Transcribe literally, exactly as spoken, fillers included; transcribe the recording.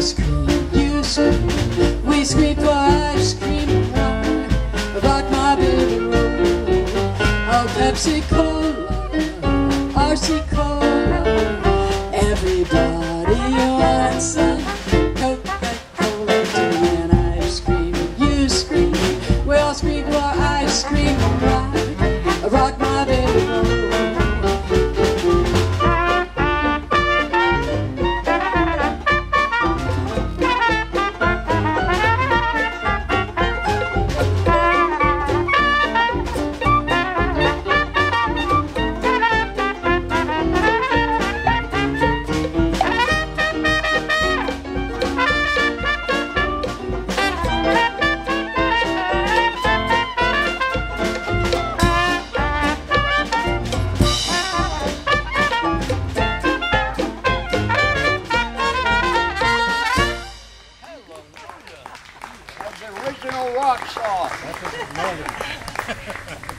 scream, you scream. We scream for ice cream and rock, rock my baby roll. Oh, Pepsi Cola, R C Cola, everybody wants some Coca-Cola too. And I scream, you scream, we all scream for ice cream and rock, rock my baby roll. Original rock song. That's what